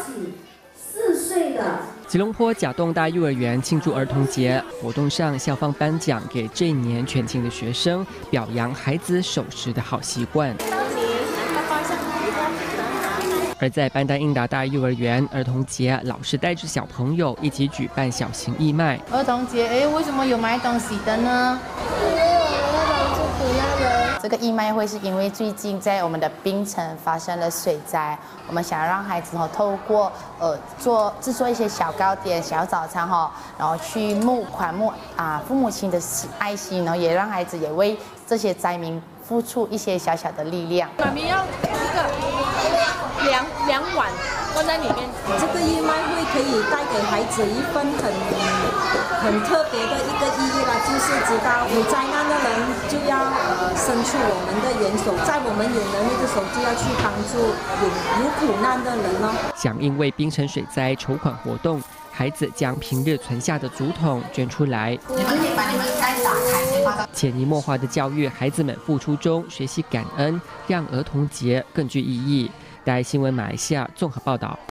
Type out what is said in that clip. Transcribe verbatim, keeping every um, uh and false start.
起四岁的。 吉隆坡甲洞大幼儿园庆祝儿童节活动上，校方颁奖给这一年全勤的学生，表扬孩子守时的好习惯。而在班丹英达大幼儿园，儿童节老师带着小朋友一起举办小型义卖。 儿童节，哎，为什么有买东西的呢？ 这个义卖会是因为最近在我们的槟城发生了水灾，我们想要让孩子哈透过呃做制作一些小糕点、小早餐哈，然后去募款募啊父母亲的爱心，然后也让孩子也为这些灾民付出一些小小的力量。 妈咪要这个两两碗放在里面， 这个义卖会可以带给孩子一份很很特别的一个意义啦，就是知道有灾难的人就要呃伸出我们的援手，在我们有能力的时候就要去帮助有有苦难的人哦。 响应为槟城水灾筹款活动，孩子将平日存下的竹筒捐出来。 你们可以把你们该打开先放到。 潜移默化的教育孩子们付出中学习感恩，让儿童节更具意义。大爱新闻马来西亚综合报道。